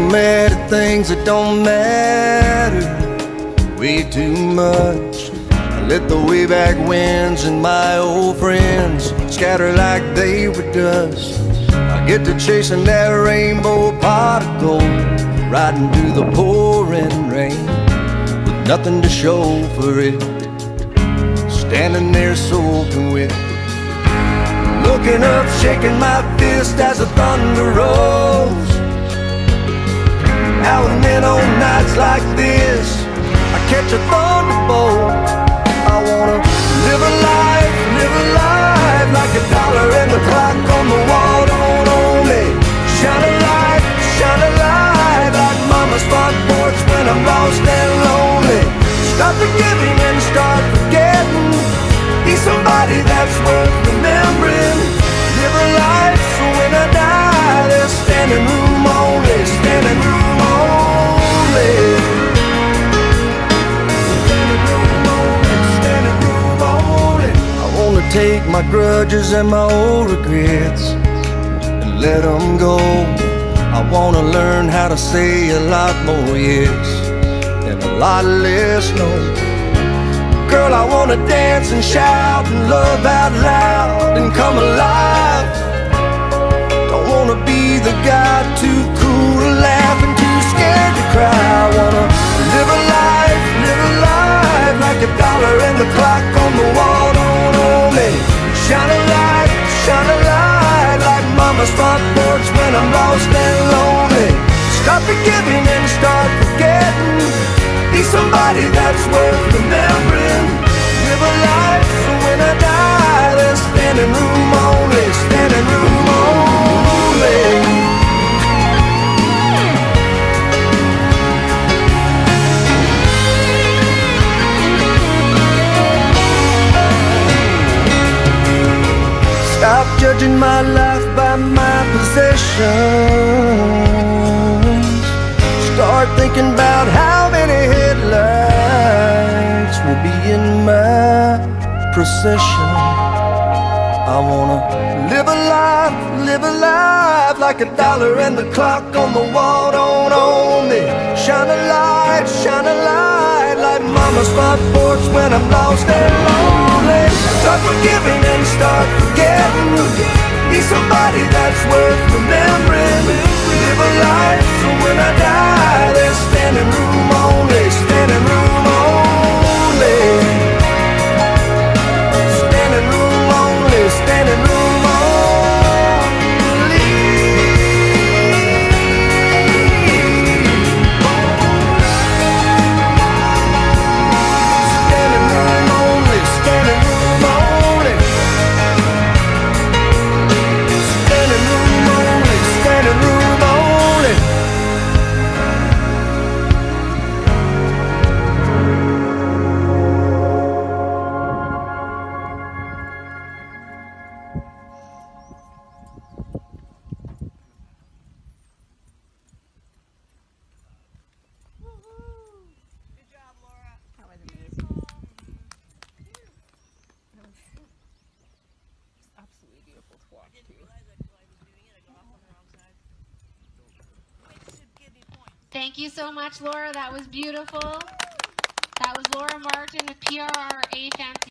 mad at things that don't matter way too much. I let the way back winds and my old friends scatter like they were dust. I get to chasing that rainbow pot of gold, riding through the pouring rain with nothing to show for it, standing there soaking wet, looking up, shaking my fist as the thunder rolls. Now and then on nights like this, I catch a thunderbolt. I wanna live a life like a dollar and the clock on the wall don't own me. Shine a light like mama's front porch when I'm lost and lonely. Stop forgiving and start forgetting. Be somebody that's worth remembering. Live a life so when I die there's standing room only, standing room only. Standing room only, standing room only. I wanna take my grudges and my old regrets and let them go. I wanna learn how to say a lot more yes and a lot less no. Girl, I wanna dance and shout and love out loud and come alive. Don't wanna be the guy too cool to laugh and too scared to cry. I wanna live a life like a dollar and the clock on the wall don't own me. Shine a light like mama's front porch when I'm lost and lonely. Stop forgiving and start forgetting. Be somebody that's worth remembering. Live a life so when I die there's standing room only, standing room only. Stop judging my life by my possessions. Start thinking about how many headlights will be in my procession. I wanna live a life like a dollar and the clock on the wall don't own me. Shine a light like mama's front porch when I'm lost and lonely. Start forgiving and start forgetting. Be somebody that's worth remembering. Live a life so when I die there's standing room only, standing room only. Standing room only, standing room only. Standing room only, standing room only. Standing room only, standing room only. Good job, Laura. That was amazing. That was just absolutely beautiful to watch too. Realize that while I was doing it, I got off on the wrong side. It should give me points. Thank you so much, Laura. That was beautiful. That was Laura Martin with PRRA Fancy